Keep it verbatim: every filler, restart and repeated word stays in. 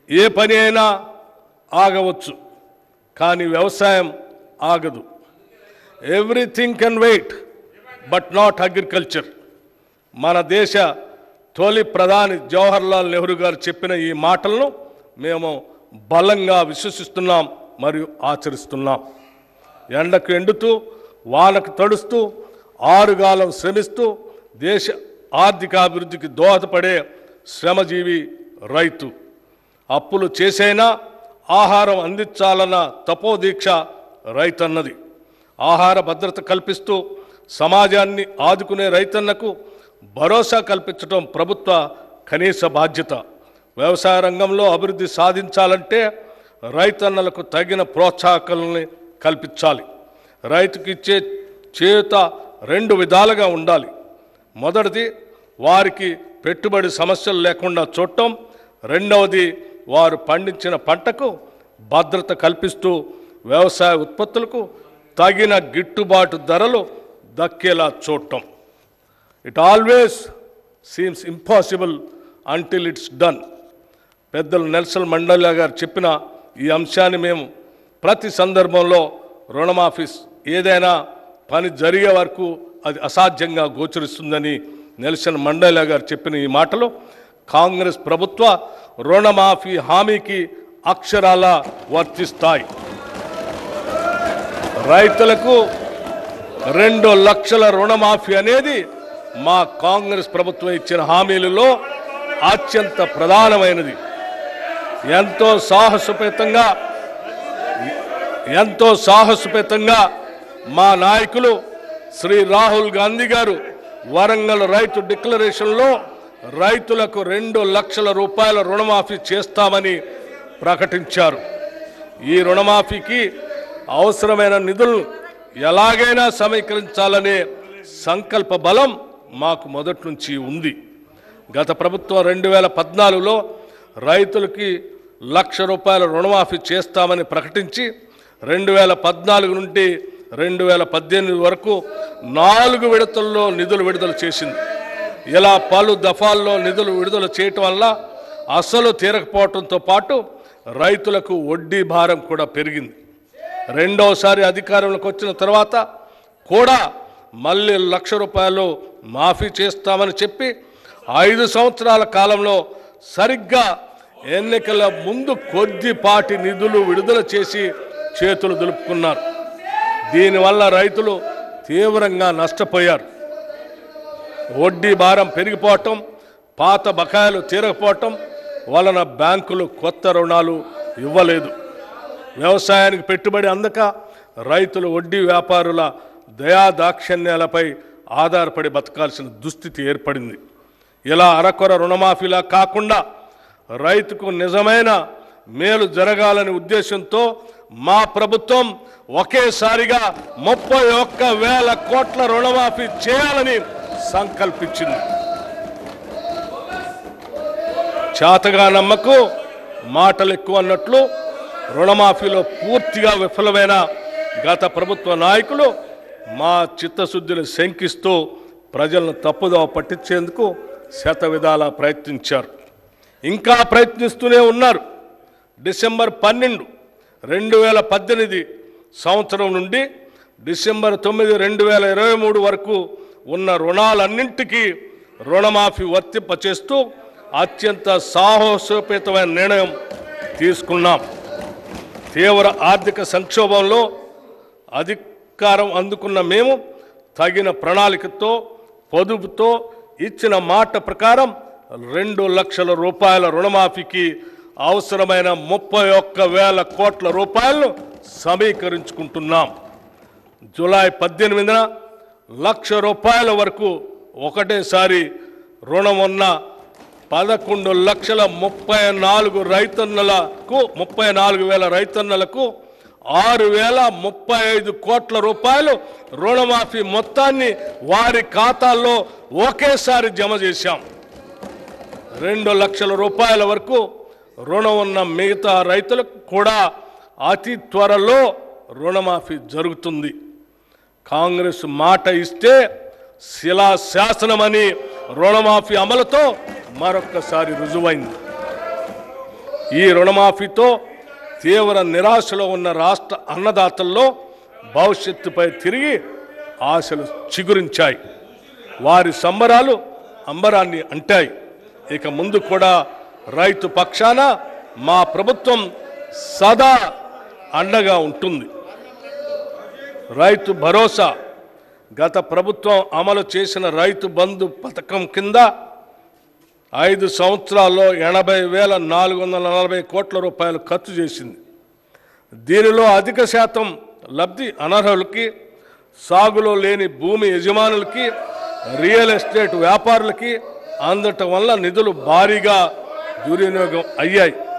ఏ పని అయినా ఆగవచ్చు, కానీ వ్యవసాయం ఆగదు. Everything can wait but not agriculture. మన దేశ తొలి ప్రధాని జవహర్లాల్ నెహ్రూ గారు చెప్పిన ఈ మాటలను మేము బలంగా విశ్వసిస్తున్నాం మరియు ఆచరిస్తున్నాం. ఎండకు ఎండుతూ వానకు తడుస్తూ ఆరుగాలం శ్రమిస్తూ దేశ ఆర్థికాభివృద్ధికి దోహదపడే శ్రమజీవి రైతు. అప్పులు చేసైనా ఆహారం అందించాలన్న తపోదీక్ష రైతన్నది. ఆహార భద్రత కల్పిస్తూ సమాజాన్ని ఆదుకునే రైతన్నకు భరోసా కల్పించడం ప్రభుత్వ కనీస బాధ్యత. వ్యవసాయ రంగంలో అభివృద్ధి సాధించాలంటే రైతన్నలకు తగిన ప్రోత్సాహకాలని కల్పించాలి. రైతుకి ఇచ్చే చేయూత రెండు విధాలుగా ఉండాలి. మొదటిది వారికి పెట్టుబడి సమస్యలు లేకుండా చూడటం, రెండవది వారు పండించిన పంటకు భద్రత కల్పిస్తూ వ్యవసాయ ఉత్పత్తులకు తగిన గిట్టుబాటు ధరలు దక్కేలా చూడటం. It always seems impossible until it's done. పెద్దలు నెల్సన్ మండేలా గారు చెప్పిన ఈ అంశాన్ని మేము ప్రతి సందర్భంలో రుణమాఫీ ఏదైనా పని జరిగే వరకు అది అసాధ్యంగా గోచరిస్తుందని నెల్సన్ మండేలా గారు చెప్పిన ఈ మాటలు కాంగ్రెస్ ప్రభుత్వ రుణమాఫీ హామీకి అక్షరాల వర్తిస్తాయి. రైతులకు రెండు లక్షల రుణమాఫీ అనేది మా కాంగ్రెస్ ప్రభుత్వం ఇచ్చిన హామీలలో అత్యంత ప్రధానమైనది. ఎంతో సాహసోపేతంగా ఎంతో సాహసోపేతంగా మా నాయకులు శ్రీ రాహుల్ గాంధీ గారు వరంగల్ రైతు డిక్లరేషన్లో రైతులకు రెండు లక్షల రూపాయల రుణమాఫీ చేస్తామని ప్రకటించారు. ఈ రుణమాఫీకి అవసరమైన నిధులను ఎలాగైనా సమీకరించాలనే సంకల్ప బలం మాకు మొదటి నుంచి ఉంది. గత ప్రభుత్వం రెండు వేల పద్నాలుగులో రైతులకి లక్ష రూపాయల రుణమాఫీ చేస్తామని ప్రకటించి రెండు వేల పద్నాలుగు నుండి రెండు వేల పద్దెనిమిది వరకు నాలుగు విడతల్లో నిధులు విడుదల చేసింది. ఇలా పలు దఫాల్లో నిధులు విడుదల చేయటం వల్ల అసలు తీరకపోవడంతో పాటు రైతులకు వడ్డీ భారం కూడా పెరిగింది. రెండోసారి అధికారంలోకి వచ్చిన తర్వాత కూడా మళ్ళీ లక్ష రూపాయలు మాఫీ చేస్తామని చెప్పి ఐదు సంవత్సరాల కాలంలో సరిగ్గా ఎన్నికల ముందు కొద్దిపాటి నిధులు విడుదల చేసి చేతులు దులుపుకున్నారు. దీనివల్ల రైతులు తీవ్రంగా నష్టపోయారు. వడ్డీ భారం పెరిగిపోవటం, పాత బకాయిలు తీరకపోవటం వలన బ్యాంకులు కొత్త రుణాలు ఇవ్వలేదు. వ్యవసాయానికి పెట్టుబడి అందక రైతులు వడ్డీ వ్యాపారుల దయాదాక్షిణ్యాలపై ఆధారపడి బతకాల్సిన దుస్థితి ఏర్పడింది. ఇలా అరకొర రుణమాఫీలా కాకుండా రైతుకు నిజమైన మేలు జరగాలనే ఉద్దేశంతో మా ప్రభుత్వం ఒకేసారిగా ముప్పై ఒక్క వేల కోట్ల రుణమాఫీ చేయాలని సంకల్పించింది. చేతగా నమ్మకు మాటలు ఎక్కువ అన్నట్లు రుణమాఫీలో పూర్తిగా విఫలమైన గత ప్రభుత్వ నాయకులు మా చిత్తశుద్ధిని శంకిస్తూ ప్రజలను తప్పుదోవ పట్టించేందుకు శత విధాలా ప్రయత్నించారు. ఇంకా ప్రయత్నిస్తూనే ఉన్నారు. డిసెంబర్ పన్నెండు రెండు వేల పద్దెనిమిది సంవత్సరం నుండి డిసెంబర్ తొమ్మిది రెండు వేల ఇరవై మూడు వరకు ఉన్న రుణాలన్నింటికీ రుణమాఫీ వర్తింపచేస్తూ అత్యంత సాహసోపేతమైన నిర్ణయం తీసుకున్నాం. తీవ్ర ఆర్థిక సంక్షోభంలో అధికారం అందుకున్న మేము తగిన ప్రణాళికతో పొదుపుతో ఇచ్చిన మాట ప్రకారం రెండు లక్షల రూపాయల రుణమాఫీకి అవసరమైన ముప్పై ఒక్క వేల కోట్ల రూపాయలను సమీకరించుకుంటున్నాం. జూలై పద్దెనిమిదిన లక్ష రూపాయల వరకు ఒకటేసారి రుణం ఉన్న పదకొండు లక్షల ముప్పై నాలుగు రైతన్నలకు ముప్పై నాలుగు వేల రైతన్నలకు ఆరు వేల ముప్పై ఐదు కోట్ల రూపాయలు రుణమాఫీ మొత్తాన్ని వారి ఖాతాల్లో ఒకేసారి జమ చేశాం. రెండు లక్షల రూపాయల వరకు రుణం ఉన్న మిగతా రైతులకు కూడా అతి త్వరలో రుణమాఫీ జరుగుతుంది. కాంగ్రెస్ మాట ఇస్తే శిలా శాసనమని రుణమాఫీ అమలుతో మరొక్కసారి రుజువైంది. ఈ రుణమాఫీతో తీవ్ర నిరాశలో ఉన్న రాష్ట్ర అన్నదాతల్లో భవిష్యత్తుపై తిరిగి ఆశలు చిగురించాయి. వారి సంబరాలు అంబరాన్ని అంటాయి. ఇక ముందు కూడా రైతు పక్షాన మా ప్రభుత్వం సదా అండగా ఉంటుంది. రైతు భరోసా గత ప్రభుత్వం అమలు చేసిన రైతు బంధు పథకం కింద ఐదు సంవత్సరాల్లో ఎనభై వేల నాలుగు వందల నలభై కోట్ల రూపాయలు ఖర్చు చేసింది. దీనిలో అధిక శాతం లబ్ధి అనర్హులకి, సాగులో లేని భూమి యజమానులకి, రియల్ ఎస్టేట్ వ్యాపారులకి అందటం వల్ల నిధులు భారీగా దుర్వినియోగం అయ్యాయి.